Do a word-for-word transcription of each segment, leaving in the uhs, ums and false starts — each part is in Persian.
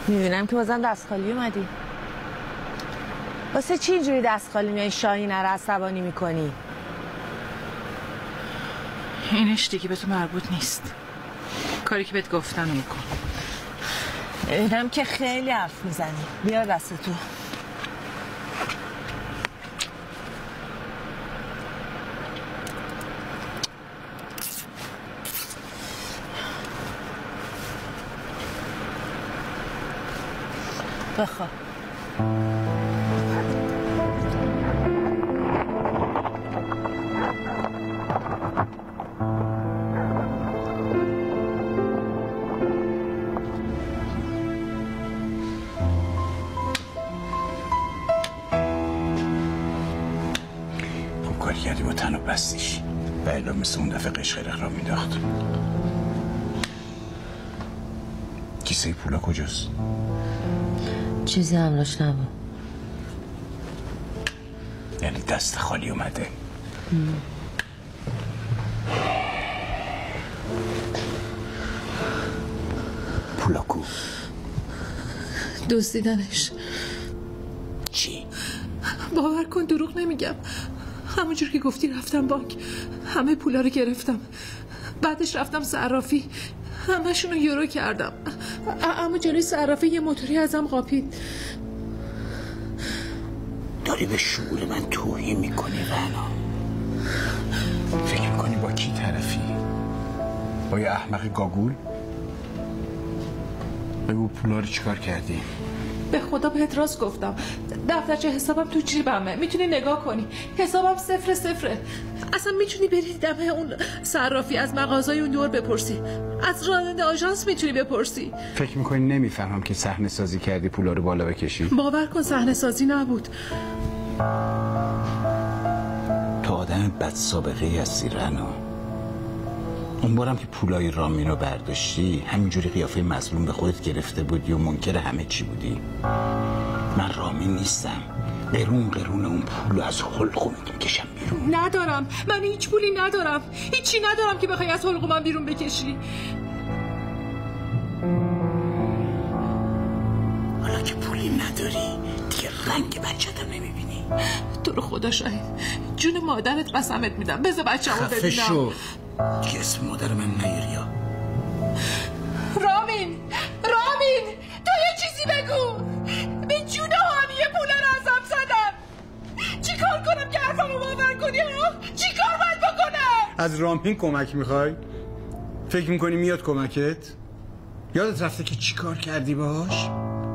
میبینم که بازم دست خالی اومدی. واسه چی اینجوری دست خالی میای شاهینه رو عصبانی میکنی؟ اینش دیگه به تو مربوط نیست. کاری که بهت گفتم میکن. اینم که خیلی حرف میزنی. بیار دست تو. بخواه. خوب کاری کردی با تن و بستیش و الا مثل اون دفعه قشقرق را میداخت. کیسه پولا کجاست؟ چیزی همراش نبود. یعنی دست خالی اومده. ام. پولا کو؟ دزدیدنش. چی؟ باور کن دروغ نمیگم. همونجور که گفتی رفتم بانک، همه پولا رو گرفتم. بعدش رفتم صرافی، همه‌شون رو یورو کردم. اما جلوی صرافی یه موتوری ازم قاپید. داری به شعور من توهین میکنی رنا. فکر میکنی با کی طرفی؟ با یه احمق گاگول؟ بگو پولا رو چیکار کردی؟ به خدا بهت راست گفتم. دفترچه حسابم تو جیبمه، میتونی نگاه کنی. حسابم صفر صفره. اصلا میتونی بری دم اون صرافی، از مغازای اون دور بپرسی، از راننده آژانس میتونی بپرسی. فکر میکنی نمیفهمم که صحنه سازی کردی پولا رو بالا بکشی؟ باور کن صحنه سازی نبود. تو آدم بد سابقه هستی رنا. اون بارم که پولای رامین رو برداشتی همینجوری قیافه مظلوم به خودت گرفته بودی و منکر همه چی بودی. من رامین نیستم. قرون قرون اون پولو از حلقوم میکشم بیرون. ندارم، من هیچ پولی ندارم، هیچی ندارم که بخوای از حلقومم بیرون بکشی. حالا که پولی نداری دیگه رنگ بچه‌تم نمیبینی. تو رو خدا شاهد، جون مادرت قسمت میدم بذار بچه‌مو ببینم. خفه شو دیگه، اسم مادر من نیاری. رامین رامین تو یه چیزی بگو. به جون حامیه پوله رو ازم زدن. چی کار کنم که حرفمو باور کنی ها؟ چی کار باید بکنم؟ از رامین کمک میخوای؟ فکر میکنی میاد کمکت؟ یادت رفته که چی کار کردی باهاش؟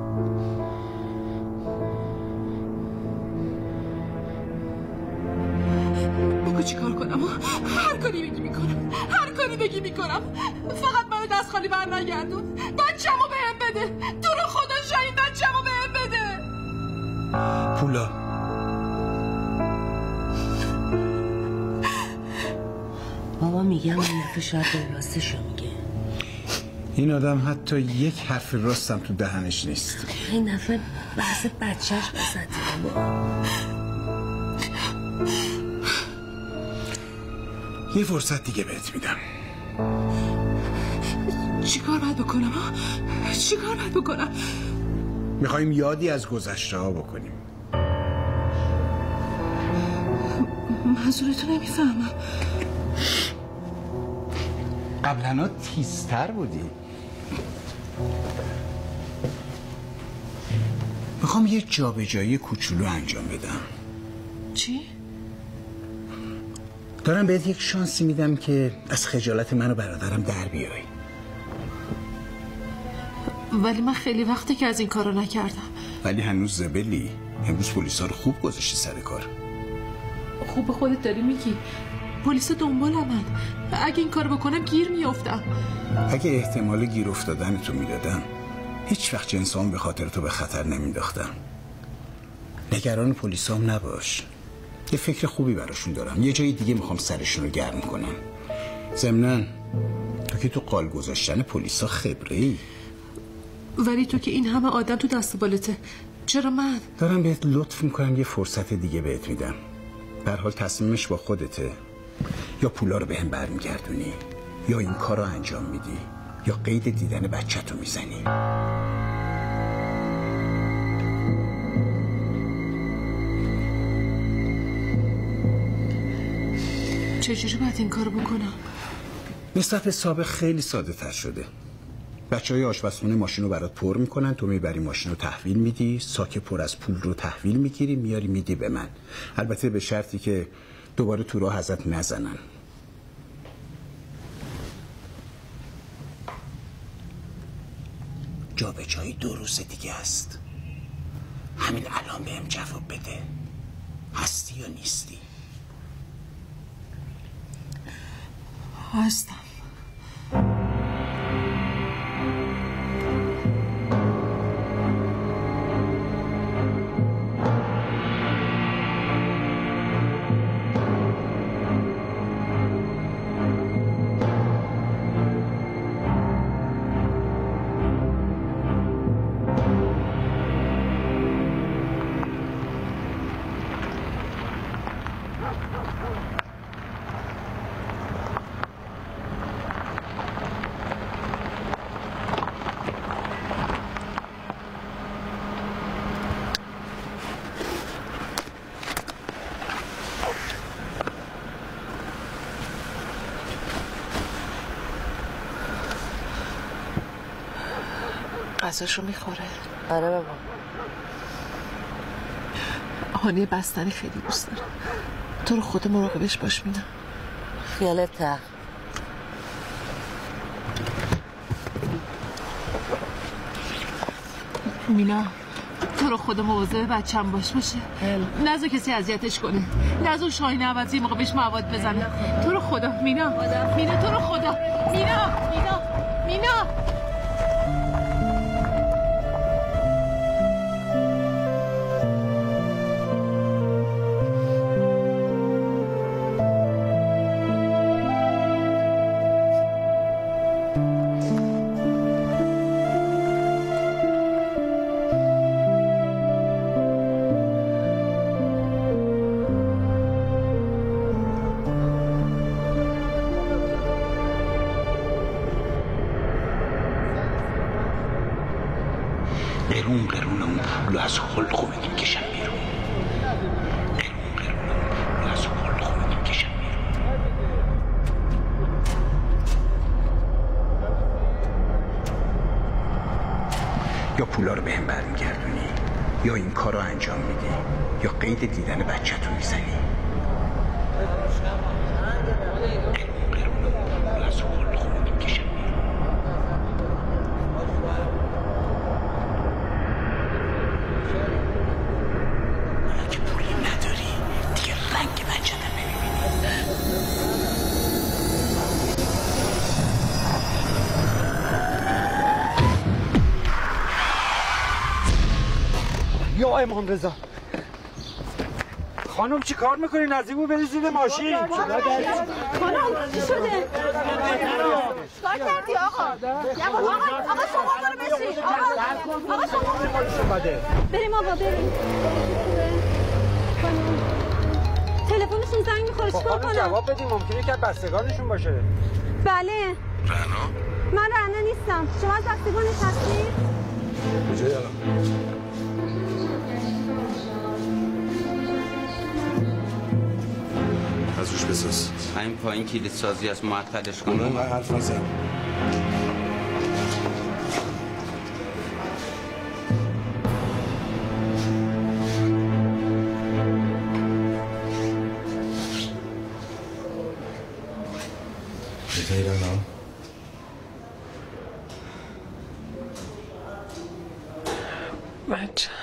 بگو چی کار کنم؟ هر کاری بگی میکنم، هر کاری بگی میکنم. فقط منو دست خالی بر نگردون. بچه‌مو بهم بده. تو رو خدا شاهین بچه‌مو بهم بده. پولا بابا میگم این دفعه شاید به راستشو میگه. این آدم حتی یک حرف راستم تو دهنش نیست. این دفعه بحث بچهش بزدی بابا. یه فرصت دیگه بهت میدم. چی کار باید بکنم ها؟ چی کار باید بکنم؟ میخواییم یادی از گذشته ها بکنیم. منظورتو نمیفهمم. قبلا تیزتر بودی. میخوام یه جابجایی کوچولو انجام بدم. چی؟ دارم بهت یک شانسی میدم که از خجالت من و برادرم در بیای. ولی من خیلی وقته که از این کارو نکردم. ولی هنوز زبلی. امروز پلیسا رو خوب گذاشتی سر کار. خوب به خودت داری میگی. پلیسا دنبالمن. اگه این کارو بکنم گیر میافتم. اگه احتمال گیر افتادن تو میدادم هیچ وقت جنسام به خاطر تو به خطر نمینداختم. نگران پلیسام نباش. یه فکر خوبی براشون دارم. یه جای دیگه میخوام سرشون رو گرم کنم. ضمناً تو که تو قال گذاشتن پلیسا خبره ای. ولی تو که این همه آدم تو دست بالته، چرا من؟ دارم بهت لطف میکنم، یه فرصت دیگه بهت میدم. به هر حال تصمیمش با خودته. یا پولا رو بهم برمیگردونی یا این کار رو انجام میدی یا قید دیدن بچه تو میزنی. چجوری باید این کارو بکنم؟ نسبت به سابق خیلی ساده تر شده. بچه های آشپزخونه ماشین رو برات پر میکنن، تو میبری ماشین رو تحویل میدی، ساک پر از پول رو تحویل میگیری میاری میدی به من. البته به شرطی که دوباره تو راه ازت نزنن. جا به جایی دو روز دیگه است. همین الان بهم جواب بده، هستی یا نیستی؟ هستم. غذاشو میخوره؟ آره بابا. هانی بستنی خیلی دوست داره. تو رو خود مراقبش باش مینا. خیالت ته. مینا تو رو خود مواظب بچه‌م باش باشه. نذار کسی اذیتش کنه. نذار شاهین عوضی موقع بهش مواد بزنه. تو رو خدا مینا. مینا تو رو خدا. مینا مینا مینا قرون قرون اون پول از حلقومت میکشم بیرون. قرون قرون اون پول از حلقومت میکشم بیرون. یا پولا رو بهم برمیگردونی یا این کار رو انجام میدی یا قید دیدن بچه‌تو میزنی. قرون قرون اون پول از حلقومت میکشم بیرون. یا امام رضا خانم چی کار میکنی؟ نزدیمو بری زیر ماشین. خانم چی شده؟ کار کردی آقا؟ آقا آقا شما برو بشین. آقا آقا شما بریم آقا بریم. تلفنشون زنگ میخوره چیکار کنم؟ جواب بدیم، ممکنه که بستگانشون باشه. بله. رعنا؟ من رعنا نیستم. شما از بستگانش هستید؟ کجایی الان؟ از روش بساز. همین پایین کلید سازی از معطلش کنم. اونم حرف نزن. چطوری رعنا؟ بچه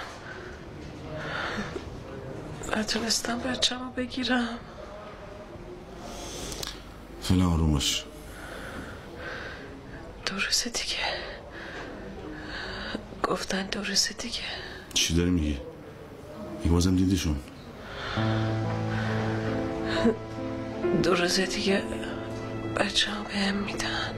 نتونستم بچه رو بگیرم. فعلا آروم باش. دو روز دیگه گفتن، دو روز دیگه. چی داری میگی؟ این بازم دیدیشون؟ دو روز دیگه بچه ها بهم میدن.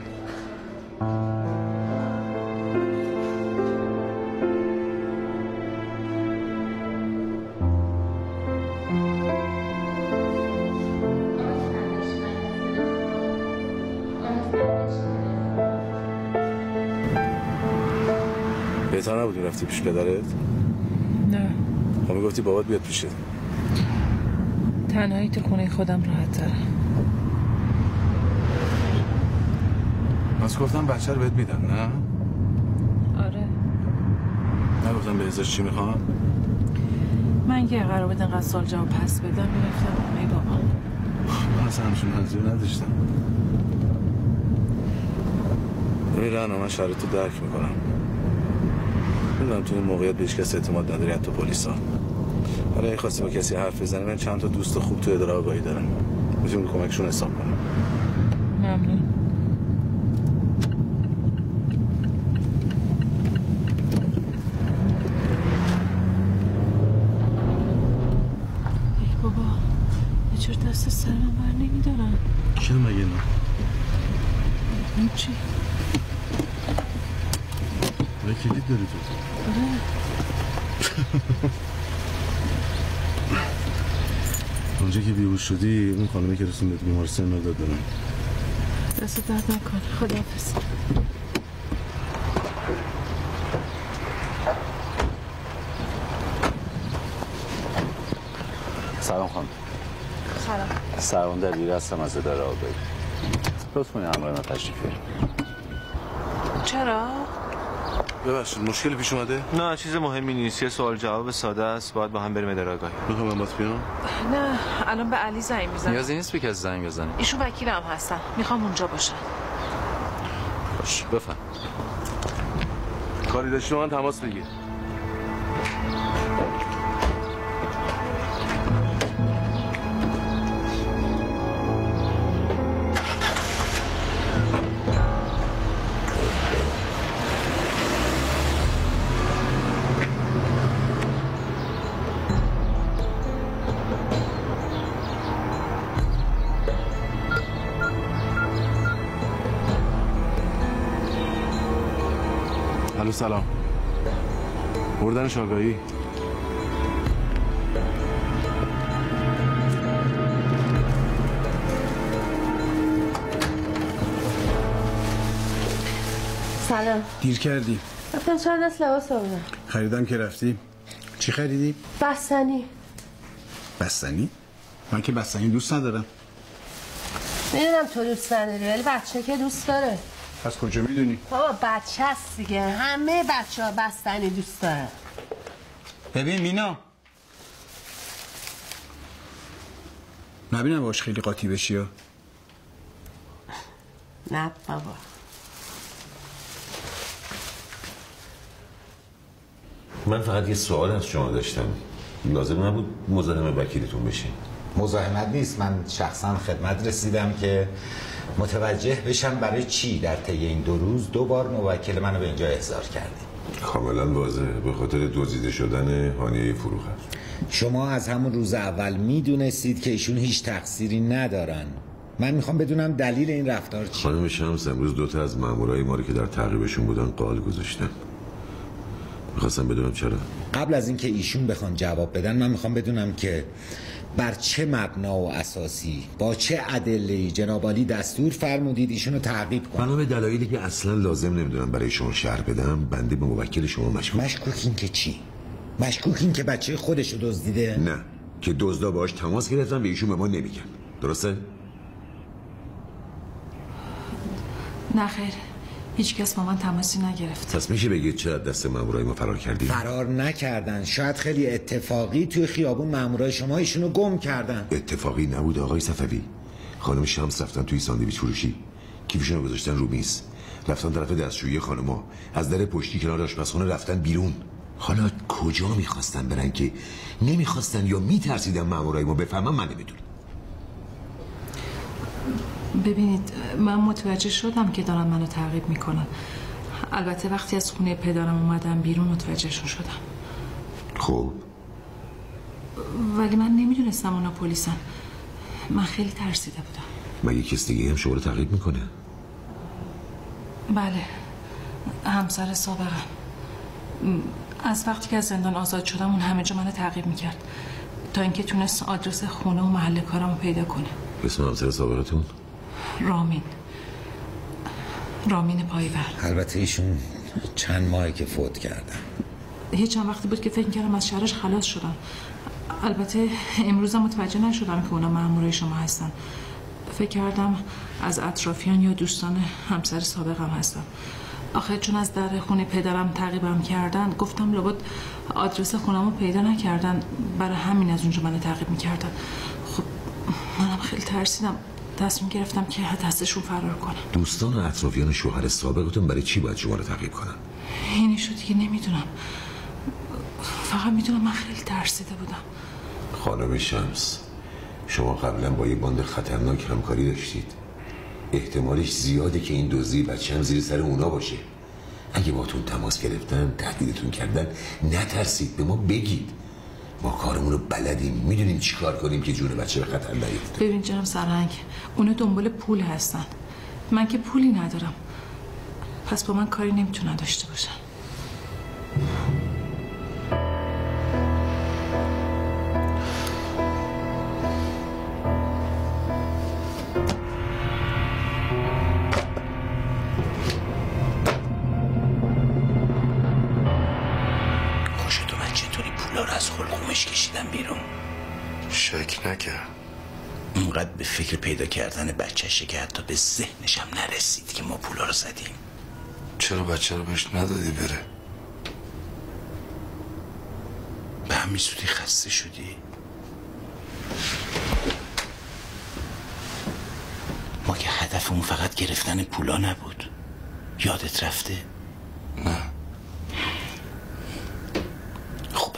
بهتر نبودی رفتی پیش پدرت؟ نه. خب میگفتی بابات بیاد پیشت. تنهایی تو خونه خودم راحت ترم. بس گفتم بچه رو بهت میدن نه؟ آره. نگفتم به ازاش چی میخوام؟ من که قرار بود اینقدر سال جواب پس بدم میرفتم همه بابا. من اصلا همشون منظور نداشتم. ببین رهنا، من شرایط رو درک میکنم. میدونم تو این موقعیت به هیچ کس اعتماد نداری، حتی پلیسا. حالا اگه خواستی با کسی حرف بزنی، من چند تا دوست خوب تو اداره آگاهی دارم. میتونم کمکشون حساب کنم. ممنون. ای بابا، یه چور دست سر من بر نمیدارن. چرا مگه نه؟ هیچی. باید کلید داری تو؟ آره. اونجا که بیهوش شدی، اون خانمی که رسیم بهت بیمارستان مداد دارم. دست درد نکن. خداحافظ. سلام خانم. سلام. سرون دبیر هستم از اداره آگاهی. لطف کنید همراه من تشریف بیارید. چرا؟ ببخشید مشکلی پیش اومده؟ نه چیز مهمی نیست، یه سوال جواب ساده است، باید با هم بریم اداره آگاهی. میخوام من باید بیام؟ نه الان به علی زنگ میزنم. نیازی نیست به کسی زنگ بزنی. ایشون وکیلم هستن، میخوام اونجا باشن. باش بفهم. کاری داشتی من تماس بگیر. الو سلام. بردنش آگاهی. سلام. دیر کردی. رفتم چند دست لباس آوردم. خریدم که رفتی. چی خریدی؟ بستنی. بستنی؟ من که بستنی دوست ندارم. میدونم تو دوست نداری ولی بچه که دوست داره. از کجا میدونی؟ بابا بچه هست دیگه، همه بچه ها بستنی دوست دارن. ببین مینا، نبینم باش خیلی قاطی بشی ها. نه بابا. من فقط یه سوال از شما داشتم. لازم نبود مزاحم وکیلتون بشین. مزاحمت نیست، من شخصا خدمت رسیدم که متوجه بشم برای چی در طی این دو روز دو بار موکل منو به اینجا احضار کردیم. کاملا واضحه، به خاطر دزدیده شدن هانیه فروخ است. شما از همون روز اول میدونستید که ایشون هیچ تقصیری ندارن. من میخوام بدونم دلیل این رفتار چی. خانم شمس امروز دوتا از مامورای ما رو که در تعقیبشون بودن قال گذاشتن. میخواستم بدونم چرا. قبل از اینکه ایشون بخوان جواب بدن من میخوام بدونم که بر چه مبنا و اساسی با چه ادله‌ای جناب عالی دستور فرمودید ایشونو تعقیب کنم. بنا به دلایلی که اصلا لازم نمیدونم برای شما شرح بدم، بنده به موکل شما مشکوک. مشکوکین که چی؟ مشکوکین که بچه خودشو دزدیده؟ نه، که دزدا باهاش تماس گرفتن به ایشون به ما نمیگن. درسته؟ نه خیر، هیچ کس با من تماسی نگرفت. پس میشه بگید چرا دست مامورای ما فرار کردید؟ فرار نکردن، شاید خیلی اتفاقی توی خیابون مامورای شما ایشونو گم کردن. اتفاقی نبود آقای صفوی. خانم شمس رفتن توی ساندویچ فروشی، کیفشون رو گذاشتن رو میز، رفتن طرف دستشویی خانم‌ها، از در پشتی کنار آشپزخونه رفتن بیرون. حالا کجا میخواستن برن که نمیخواستن یا میترسیدن مامورای ما بفهمن من نمیدونم. ببینید من متوجه شدم که دارن منو تعقیب میکنن. البته وقتی از خونه پدرم اومدم بیرون متوجهشون شدم. خب ولی من نمیدونستم اونا پلیسن. من خیلی ترسیده بودم. مگه کس دیگه هم شما رو تعقیب میکنه؟ بله، همسر سابقم. از وقتی که از زندان آزاد شدم اون همه جا منو تعقیب میکرد تا اینکه تونست آدرس خونه و محل کارمو پیدا کنه. اسم همسر سابقتون؟ رامین. رامین پایور. البته ایشون چند ماهی که فوت کردن. هیچ چند وقتی بود که فکر کردم از شرش خلاص شدم. البته امروز هم متوجه نشدم که اونا مامورای شما هستن. فکر کردم از اطرافیان یا دوستان همسر سابقم هستم. آخه چون از در خونه پدرم تعقیبم کردن، گفتم لابد آدرس خونمو پیدا نکردن، برای همین از اونجا منو تعقیب میکردن. خب منم خیلی ترسیدم، تصمیم گرفتم که دستشون فرار کنم. دوستان و اطرافیان شوهر سابقتون برای چی باید شما رو تعقیب کنن؟ اینشو دیگه نمیدونم، فقط میدونم من خیلی ترسیده بودم. خانم شمس، شما قبلا با یه باند خطرناک همکاری داشتید. احتمالش زیاده که این دزدی بچه هم زیر سر اونا باشه. اگه باتون تماس گرفتن، تهدیدتون کردن، نترسید، به ما بگید. ما کارمون رو بلدیم، میدونیم چی کار کنیم که جون بچه به خطر نیفته. ببین جناب سرهنگ، اونا دنبال پول هستن، من که پولی ندارم، پس با من کاری نمیتونن داشته باشن. شک نکرد. اونقدر به فکر پیدا کردن بچه‌شه که حتی به ذهنش هم نرسید که ما پولا رو زدیم. چرا بچه رو بهش ندادی بره؟ به همین زودی خسته شدی؟ ما که هدفمون فقط گرفتن پولا نبود. یادت رفته؟ نه. خوبه.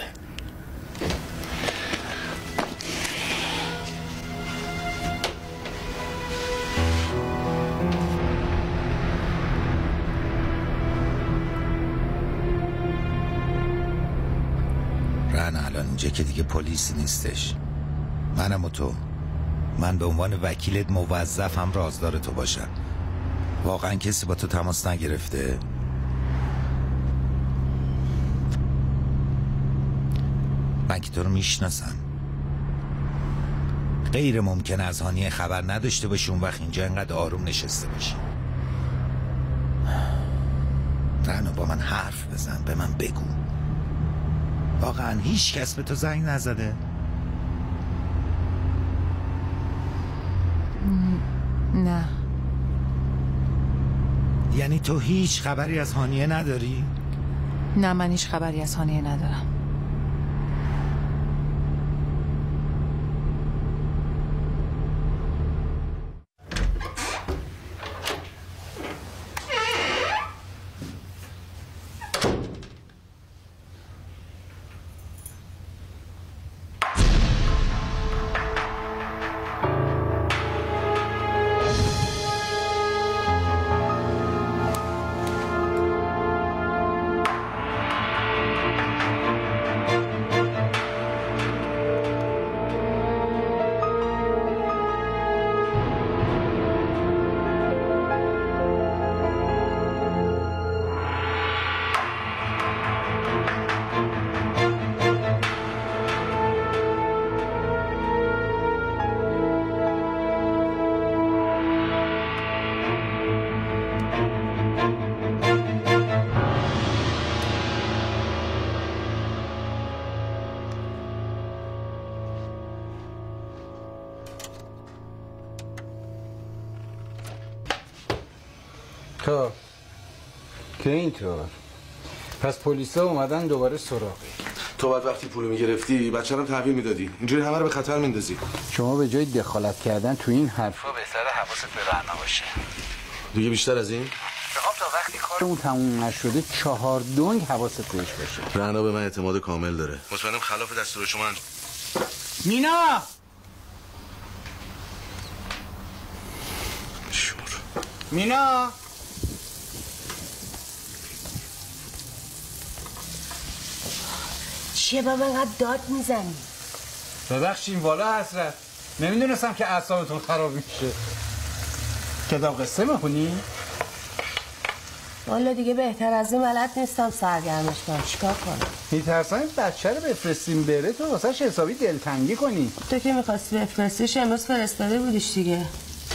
رن الان اینجا که دیگه پلیسی نیستش. منم و تو، من به عنوان وکیلت موظفم رازدار تو باشم. واقعا کسی با تو تماس نگرفته؟ من که تو رو میشناسم. غیر ممکن از هانیه خبر نداشته باشی اون وقت اینجا انقدر آروم نشسته باشی. رنو با من حرف بزن، به من بگو واقعا هیچ کس به تو زنگ نزده؟ نه. یعنی تو هیچ خبری از هانیه نداری؟ نه، من هیچ خبری از هانیه ندارم. تو که اینطور پس پلیسا اومدن دوباره سراغی. تو بعد وقتی پولو میگرفتی بچه رو تحویل میدادی، اینجوری همه رو به خطر میندازی. شما به جای دخالت کردن تو این حرفا بهتره حواست به رنا باشه. دیگه بیشتر از این؟ بخوام تا وقتی کارمون تموم نشده چهار دنگ حواست بهش باشه. رنا به من اعتماد کامل داره. مطمئنم خلاف دستور شما انجام. مینا شور مینا چیه بابا اینقدر داد میزنی؟ ببخشین والا حسرت، نمیدونستم که اعصابتون خراب میشه. کتاب قصه میخونی؟ والا دیگه بهتر از این بلد نیستم سرگرمش کنم. چیکار کنم؟ میترسم این بچه رو بفرستیم بره تو واسهش حسابی دلتنگی کنی. تو که میخواستی بفرستیش امروز فرستاده بودیش دیگه.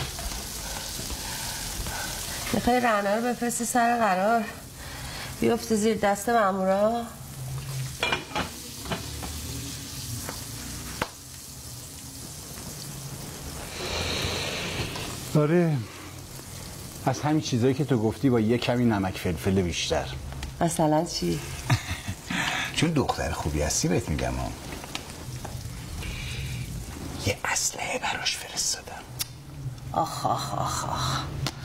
میخوای رنا رو بفرستی سر قرار بیفته زیر دست مامورا؟ آره از همین چیزایی که تو گفتی با یه کمی نمک فلفل بیشتر. مثلا چی؟ چون دختر خوبی هستی بهت میگم هم. یه اسلحه براش فرستادم. آخ آخ آخ آخ.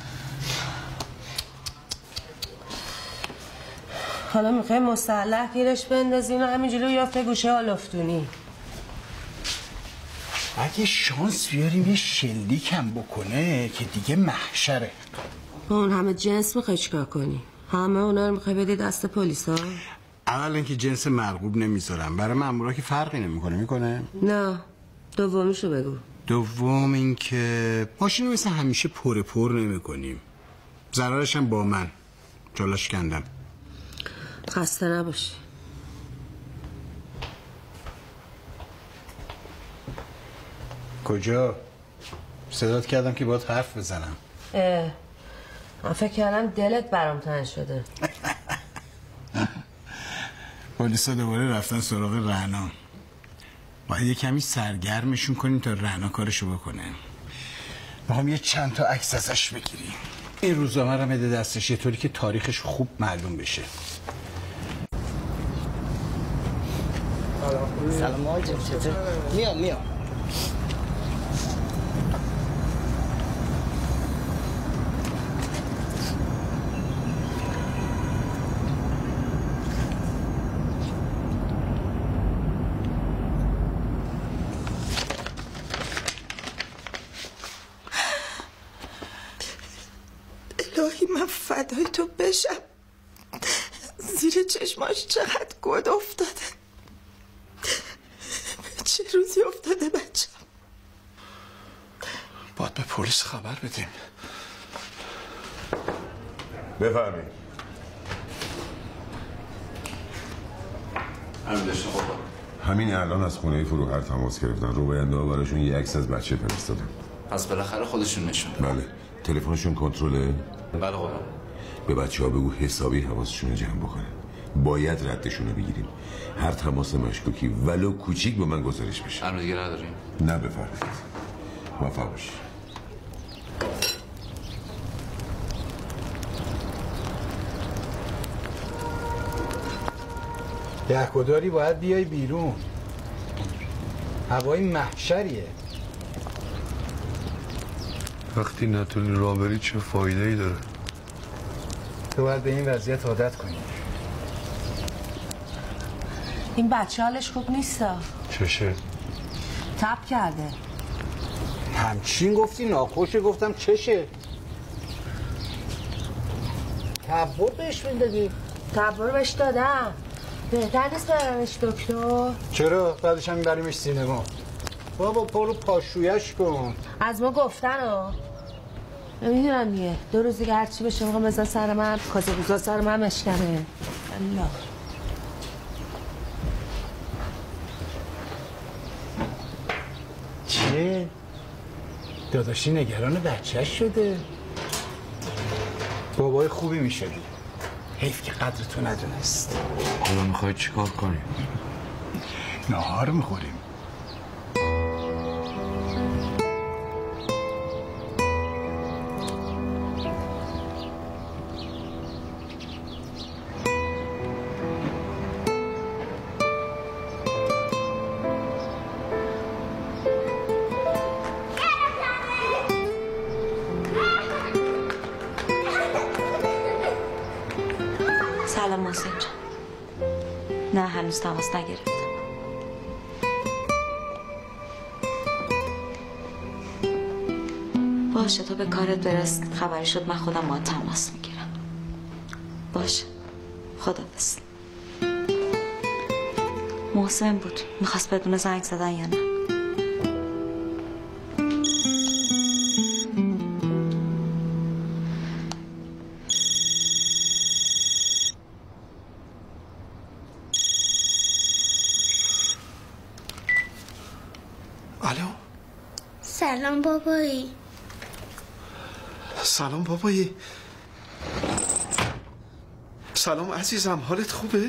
حالا میخوای مسلح گیرش بندازین و همینجوری یافته گوشه آلفتونی. اگه شانس بیاریم یه شلیک هم بکنه که دیگه محشره. اون همه جنس میخوای چیکار کنی؟ همه اونا رو میخوای بدی دست پلیسا؟ اول اینکه جنس مرغوب نمیذارم، برای مامورا که فرقی نمیکنه. میکنه؟ نه، دومیشو بگو. دوم اینکه ماشین رو مثل همیشه پر پر نمیکنیم. ضررش هم با من. جلاش کندم. خسته نباشی. کجا؟ صدات کردم که باید حرف بزنم. اه من فکر کردم دلت برام تنگ شده. پلیسا دوباره رفتن سراغ رعنا. باید یه کمی سرگرمشون کنیم تا رعنا کارشو بکنه. میخوام یه چند تا عکس ازش بگیریم. این روزنامه رو بده دستش یه طوری که تاریخش خوب معلوم بشه. سلام آقای جان، چطور؟ میام میام. الهی من فدای تو بشم. زیر چشماش چقدر گود افتاده. چه روزی افتاده بچه؟ باید به پلیس خبر بدیم. بفرمایید. همین داشتم بابا. همین الان از خونه فروهر تماس گرفتن. روباینده ها براشون یه عکس از بچه فرستادن. پس بالاخره خودشون نشون دادن. بله. تلفنشون کنترله؟ بله قربان. به بچه ها بگو حسابی حواسشون رو جمع بکنه. باید ردشون رو بگیریم. هر تماس مشکوکی ولو کوچیک به من گزارش بشه. هنوز دیگه نداریم؟ نه بفرمایید. موفق باشی. دهکداری باید بیای بیرون. هوای محشریه. وقتی نتونی راه بری چه فایده ای داره؟ تو باید به این وضعیت عادت کنی. این بچه حالش خوب نیستا. چشه؟ تب کرده. همچین گفتی ناخوشه، گفتم چشه. تبور بهش میدادی؟ تبور بهش دادم. بهتر نیست برمش دکتر؟ چرا؟ بعدش هم بریمش سینما. بابا پارو پاشویش کن. از ما گفتن ها. نمیدونم دیگه. دو روز دیگه هرچی بشه موقع بزن سر من کازه بزن سر من مشکنه. الله. چه؟ داداشی نگران بچهش شده. بابای خوبی میشه. حیف که قدر تو ندونست. حالا میخوای چیکار کنیم؟ ناهار میخوریم. سلام محسن جان. نه هنوز تماس نگرفتم. باشه تو به کارت برس. خبری شد من خودم با تماس میگیرم. باشه خداحافظ. محسن بود میخواست بدون زنگ زدن یا نه. الو. سلام بابایی. سلام بابایی. سلام عزیزم، حالت خوبه؟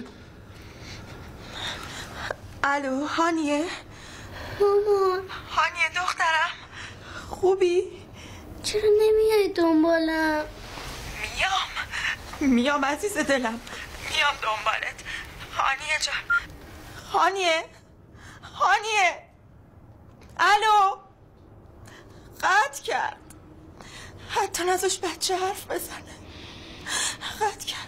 الو هانیه. مامان. هانیه دخترم خوبی؟ چرا نمیای دنبالم؟ میام عزیز دلم، میام دنبالت. هانیه جان، هانیه هانیه. الو، قطع کرد، حتی نذاش بچه حرف بزنه، قطع کرد.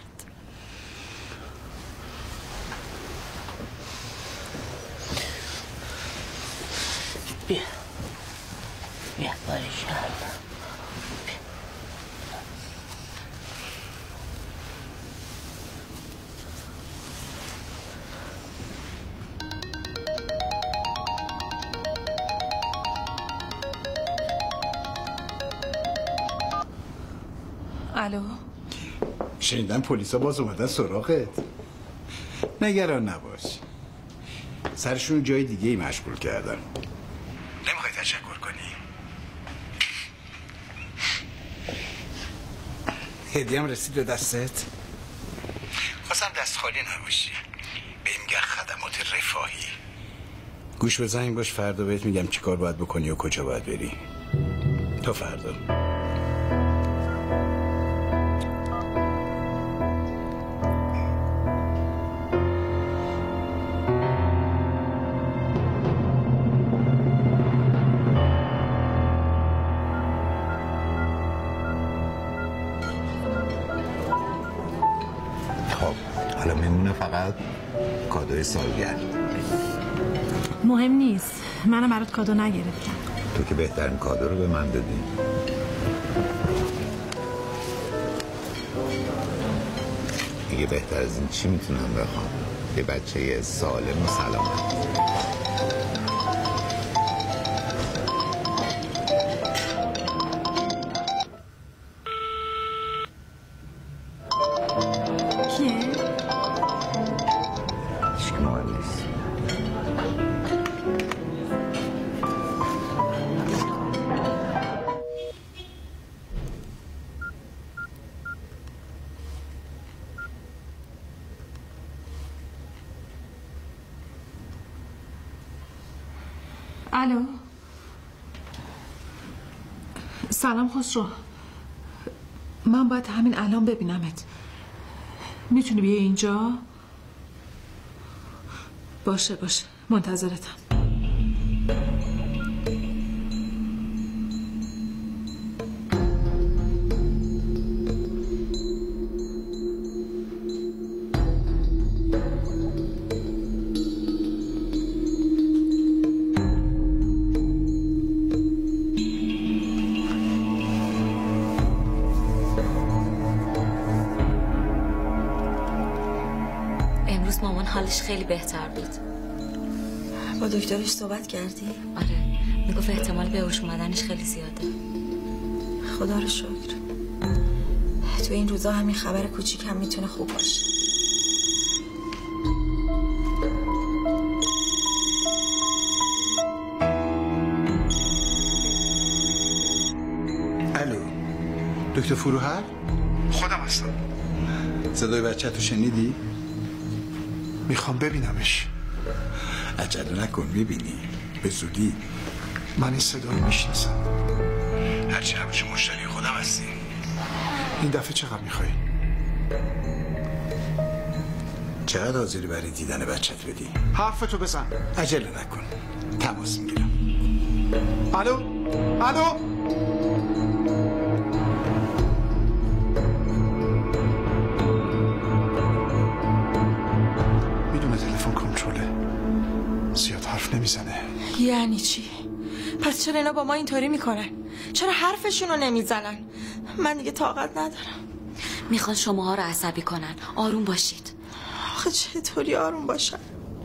بیا بیا باریکالله. الو، شنیدم پلیسا باز اومدن سراغت. نگران نباش، سرشون جای دیگه ای مشغول کردن. نمیخوای تشکر کنی؟ هدیه هم رسید به دستت؟ خواستم دست خالی نباشی. بهم میگن خدمات رفاهی. گوش به زنگ باش، فردا بهت میگم چی کار باید بکنی و کجا باید بری. تا فردا. فقط کادوی سالگرد. مهم نیست، منم برات کادو نگرفتم. تو که بهترین کادو رو به من دادی. دیگه بهتر از این چی میتونم بخوام؟ یه بچه سالم و سلامت. الو، سلام خسرو، من باید همین الان ببینمت. میتونی بیای اینجا؟ باشه باشه، منتظرتم. حالش خیلی بهتر بود. با دکترش صحبت کردی؟ آره، میگفت احتمال به هوش اومدنش خیلی زیاده. خدا رو شکر. تو این روزا همین خبر کوچیک هم میتونه خوب باشه. الو، دکتر فروهر؟ خودم هستم. صدای بچه تو شنیدی؟ میخوام ببینمش. عجله نکن، میبینی به زودی. من این صدا رو میشناسم. هرچی همیشه مشتری خودم هستی. این دفعه چقدر میخوایی؟ چقدر حاضری برای دیدن بچت بدی؟ حرفتو بزن. عجله نکن، تماس میگیرم. الو الو، نمیزنه. یعنی چی؟ پس چرا اینا با ما اینطوری میکنن؟ چرا حرفشون رو نمیزنن؟ من دیگه طاقت ندارم. میخوان شماها رو عصبی کنن. آروم باشید. آخه چطوری آروم باشن؟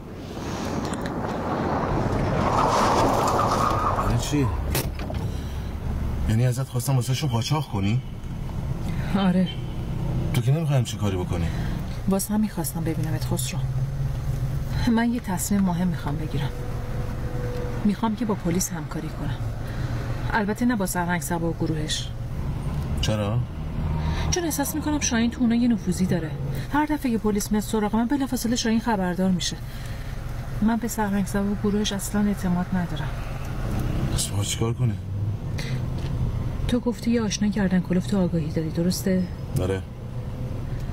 یعنی چی؟ یعنی ازت خواستم واسهشون قاچاق کنی؟ آره. تو که نمیخوایم چی کاری بکنی؟ واسه هم میخواستم ببینمت خسرو. من یه تصمیم مهم میخوام بگیرم. میخوام که با پلیس همکاری کنم. البته نه با سرهنگ سبا و گروهش. چرا؟ چون احساس میکنم شاهین تو اونا یه نفوذی داره. هر دفعه که پلیس میاد سراغ من بلافاصله شاهین خبردار میشه. من به سرهنگ سبا و گروهش اصلا اعتماد ندارم. پس باید چیکار کنی؟ تو گفتی یه آشنا کردن کلوف تو آگاهی دادی، درسته؟ آره.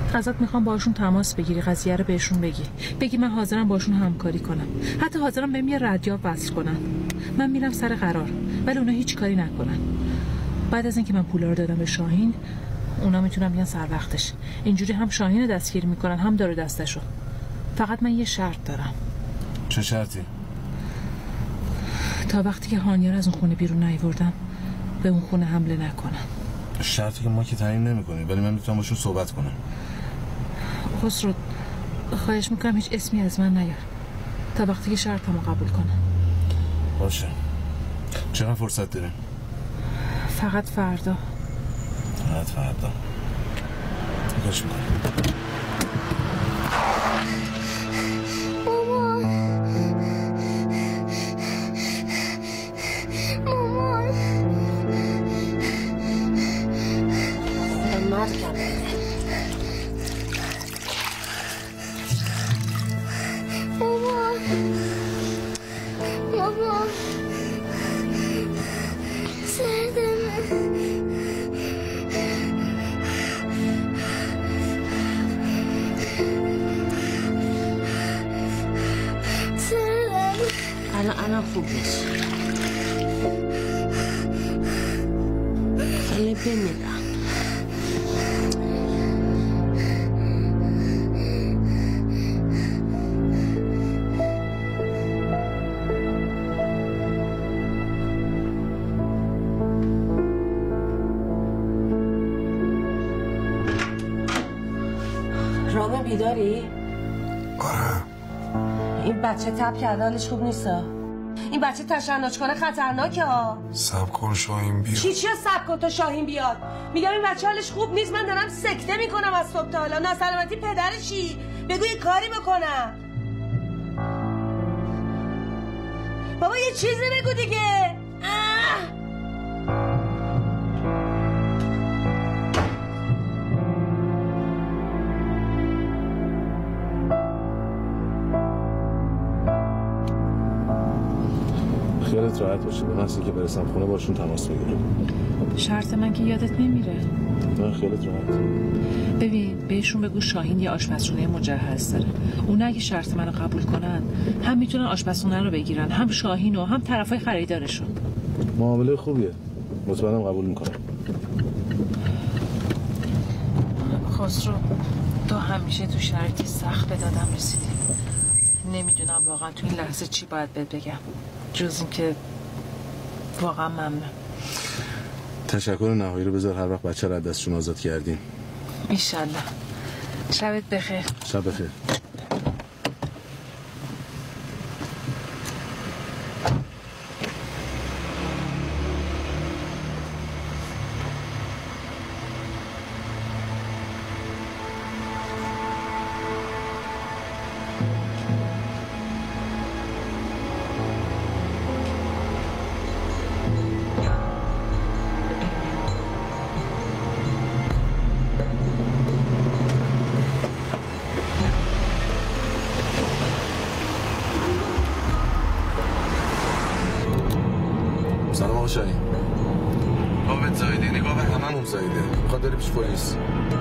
ازت میخوام باشون تماس بگیری، قضیه رو بهشون بگی، بگی من حاضرم باشون همکاری کنم، حتی حاضرم بهم یه ردیاب وصل کنن. من میرم سر قرار ولی اونا هیچ کاری نکنن. بعد از اینکه من پولا رو دادم به شاهین، اونا میتونن بیان سر وقتش. اینجوری هم شاهین رو دستگیر میکنن هم داره دستشو. فقط من یه شرط دارم. چه شرطی؟ تا وقتی که هانیه رو از اون خونه بیرون نیاوردم به اون خونه حمله نکنن. شرطی که ما که تعیین نمی‌کنیم، ولی من میتونم باشون صحبت کنم. خسرو خواهش میکنم هیچ اسمی از من نیار تا وقتی که شرطمو قبول کنم. باشه. چقدر فرصت داریم؟ فقط فردا. فقط فردا. کارش میکنم. الان خوب میشه. خیلی بمیرم. رامین بیداری؟ آره. این بچه تب کرده، حالش خوب نیستا. این بچه تشنج کنه خطرناکه ها. سب کن شاهین بیاد. چی چیه سب کن تا شاهین بیاد؟ میگم این بچه حالش خوب نیست، من دارم سکته میکنم از صبح تا حالا. ناسلامتی پدرشی، بگو یه کاری بکنم. بابا یه چیزی بگو دیگه. اه! خیالت راحت باشه، به محضی که برسم خونه باشون تماس بگیرم. شرط من که یادت نمیره. نه خیالت راحت. ببین بهشون بگو شاهین یه آشپزخونه مجهز داره. اونا اگه شرط منو قبول کنن هم میتونن آشپزخونه رو بگیرن، هم شاهین و هم طرفای خریدارشون. معامله خوبیه، مطمئنم قبول میکنم. خسرو تو همیشه تو شرایطی سخت به دادم رسیدی. نمیدونم واقعا تو این لحظه چی باید بهت بگم جز این که واقعا ممنون. تشکر نهایی رو بذار هر وقت بچه رو از دستشون آزاد کردیم. ایشالله. شبت بخیر. شب بخیر. سلام آقا شاهین. آبت زایده، نگاه به هممون زایده. میخواد بره پیش پلیس.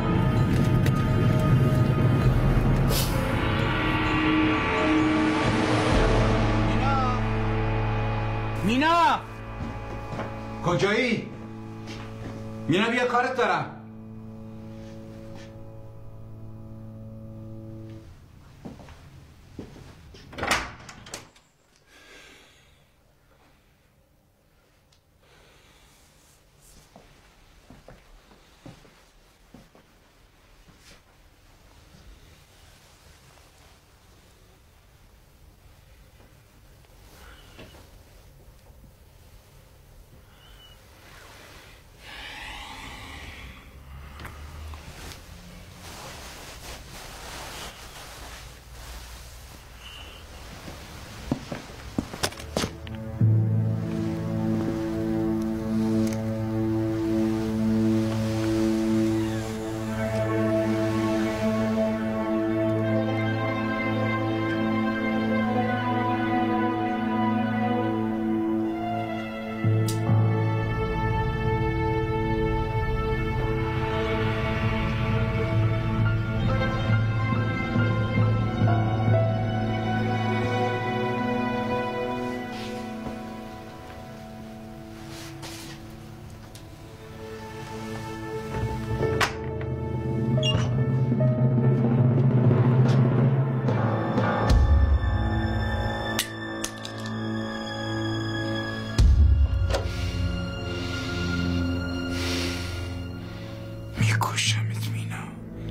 مینا مینا کجایی؟ مینا بیا کارت دارم.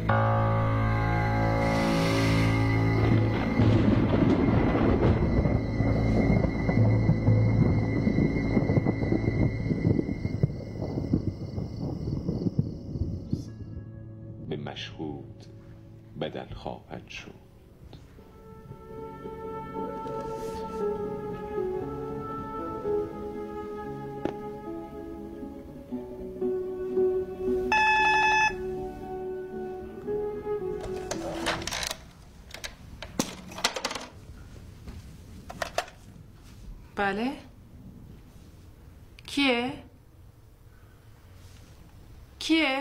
به مشهود بدل خواهد شد. بله؟ کیه؟ کیه؟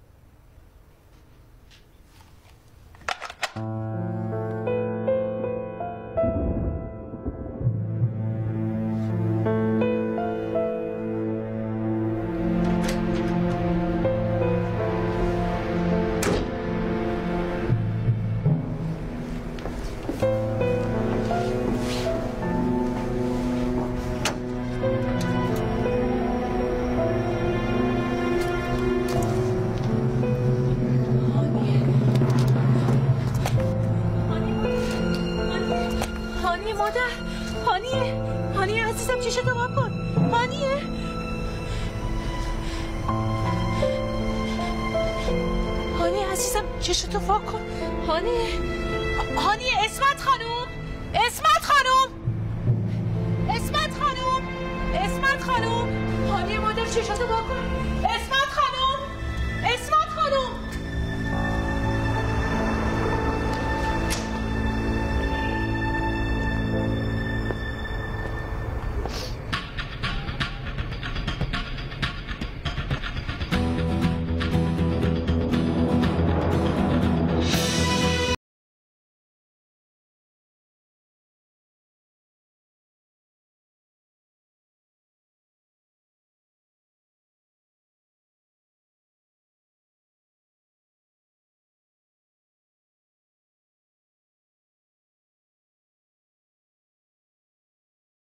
چشتو وا کن. هانی هانی اسمت خانوم، اسمت خانوم، اسمت خانوم، اسمت خانوم. هانی مادر چشتو وا کن.